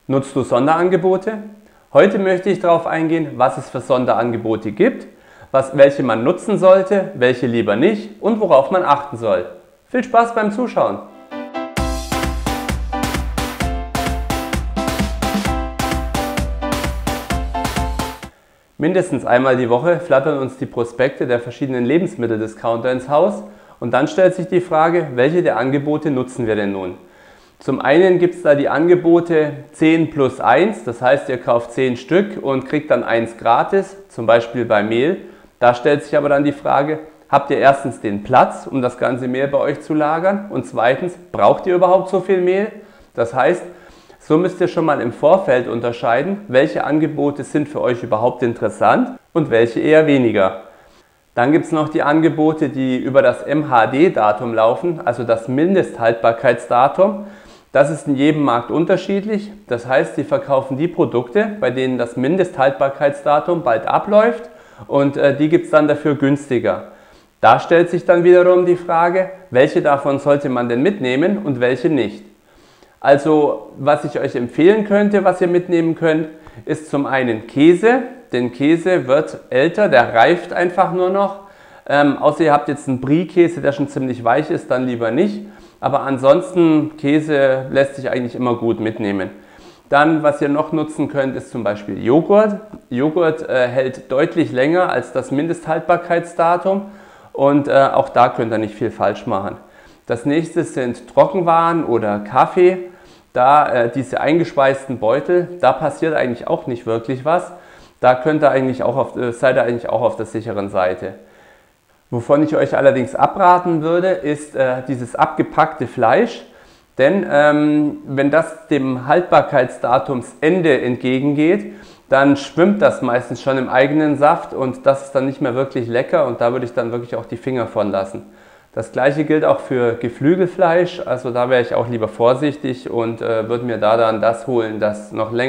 Nutzt du Sonderangebote? Heute möchte ich darauf eingehen, was es für Sonderangebote gibt, welche man nutzen sollte, welche lieber nicht und worauf man achten soll. Viel Spaß beim Zuschauen! Mindestens einmal die Woche flattern uns die Prospekte der verschiedenen Lebensmitteldiscounter ins Haus und dann stellt sich die Frage, welche der Angebote nutzen wir denn nun? Zum einen gibt es da die Angebote 10 plus 1, das heißt ihr kauft 10 Stück und kriegt dann 1 gratis, zum Beispiel bei Mehl. Da stellt sich aber dann die Frage, habt ihr erstens den Platz, um das ganze Mehl bei euch zu lagern und zweitens, braucht ihr überhaupt so viel Mehl? Das heißt, so müsst ihr schon mal im Vorfeld unterscheiden, welche Angebote sind für euch überhaupt interessant und welche eher weniger. Dann gibt es noch die Angebote, die über das MHD-Datum laufen, also das Mindesthaltbarkeitsdatum. Das ist in jedem Markt unterschiedlich. Das heißt, sie verkaufen die Produkte, bei denen das Mindesthaltbarkeitsdatum bald abläuft und die gibt es dann dafür günstiger. Da stellt sich dann wiederum die Frage, welche davon sollte man denn mitnehmen und welche nicht. Also, was ich euch empfehlen könnte, was ihr mitnehmen könnt, ist zum einen Käse. Denn Käse wird älter, der reift einfach nur noch. Außer ihr habt jetzt einen Brie-Käse, der schon ziemlich weich ist, dann lieber nicht. Aber ansonsten, Käse lässt sich eigentlich immer gut mitnehmen. Dann, was ihr noch nutzen könnt, ist zum Beispiel Joghurt. Joghurt hält deutlich länger als das Mindesthaltbarkeitsdatum und auch da könnt ihr nicht viel falsch machen. Das nächste sind Trockenwaren oder Kaffee. Da diese eingeschweißten Beutel, da passiert eigentlich auch nicht wirklich was. Da seid ihr eigentlich auch auf der sicheren Seite. Wovon ich euch allerdings abraten würde, ist dieses abgepackte Fleisch. Denn wenn das dem Haltbarkeitsdatumsende entgegengeht, dann schwimmt das meistens schon im eigenen Saft und das ist dann nicht mehr wirklich lecker und da würde ich dann wirklich auch die Finger von lassen. Das gleiche gilt auch für Geflügelfleisch, also da wäre ich auch lieber vorsichtig und würde mir da dann das holen, das noch ein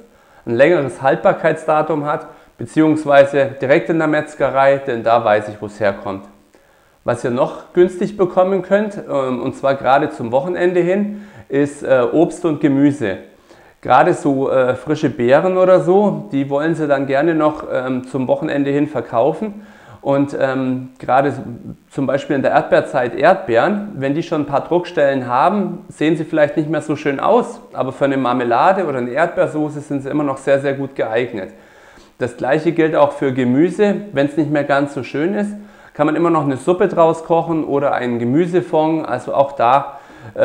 längeres Haltbarkeitsdatum hat, beziehungsweise direkt in der Metzgerei, denn da weiß ich, wo es herkommt. Was ihr noch günstig bekommen könnt, und zwar gerade zum Wochenende hin, ist Obst und Gemüse. Gerade so frische Beeren oder so, die wollen sie dann gerne noch zum Wochenende hin verkaufen. Und gerade zum Beispiel in der Erdbeerzeit Erdbeeren, wenn die schon ein paar Druckstellen haben, sehen sie vielleicht nicht mehr so schön aus, aber für eine Marmelade oder eine Erdbeersoße sind sie immer noch sehr, sehr gut geeignet. Das gleiche gilt auch für Gemüse, wenn es nicht mehr ganz so schön ist, kann man immer noch eine Suppe draus kochen oder einen Gemüsefond, also auch da,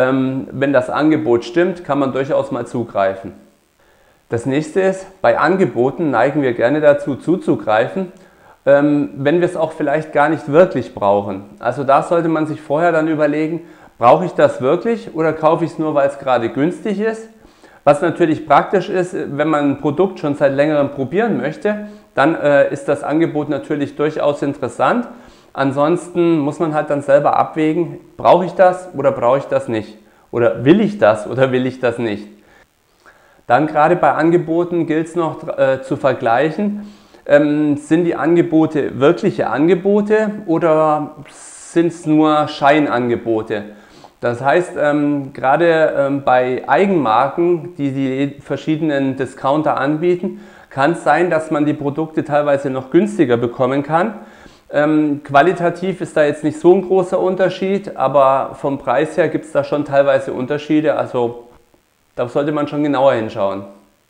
wenn das Angebot stimmt, kann man durchaus mal zugreifen. Das nächste ist, bei Angeboten neigen wir gerne dazu zuzugreifen, wenn wir es auch vielleicht gar nicht wirklich brauchen. Also da sollte man sich vorher dann überlegen, brauche ich das wirklich oder kaufe ich es nur, weil es gerade günstig ist? Was natürlich praktisch ist, wenn man ein Produkt schon seit längerem probieren möchte, dann ist das Angebot natürlich durchaus interessant. Ansonsten muss man halt dann selber abwägen, brauche ich das oder brauche ich das nicht? Oder will ich das oder will ich das nicht? Dann gerade bei Angeboten gilt es noch zu vergleichen, sind die Angebote wirkliche Angebote oder sind es nur Scheinangebote? Das heißt, gerade bei Eigenmarken, die die verschiedenen Discounter anbieten, kann es sein, dass man die Produkte teilweise noch günstiger bekommen kann. Qualitativ ist da jetzt nicht so ein großer Unterschied, aber vom Preis her gibt es da schon teilweise Unterschiede, also da sollte man schon genauer hinschauen.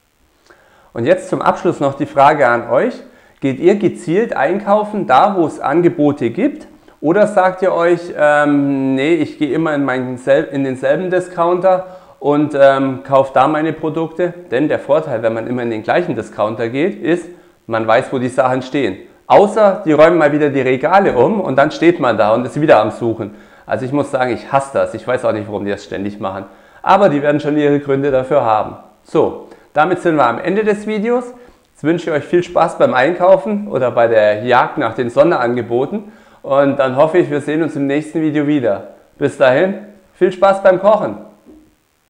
Und jetzt zum Abschluss noch die Frage an euch. Geht ihr gezielt einkaufen, da wo es Angebote gibt? Oder sagt ihr euch, nee, ich gehe immer in denselben Discounter und kaufe da meine Produkte? Denn der Vorteil, wenn man immer in den gleichen Discounter geht, ist, man weiß, wo die Sachen stehen. Außer, die räumen mal wieder die Regale um und dann steht man da und ist wieder am Suchen. Also ich muss sagen, ich hasse das. Ich weiß auch nicht, warum die das ständig machen. Aber die werden schon ihre Gründe dafür haben. So. Damit sind wir am Ende des Videos. Jetzt wünsche ich euch viel Spaß beim Einkaufen oder bei der Jagd nach den Sonderangeboten und dann hoffe ich, wir sehen uns im nächsten Video wieder. Bis dahin, viel Spaß beim Kochen!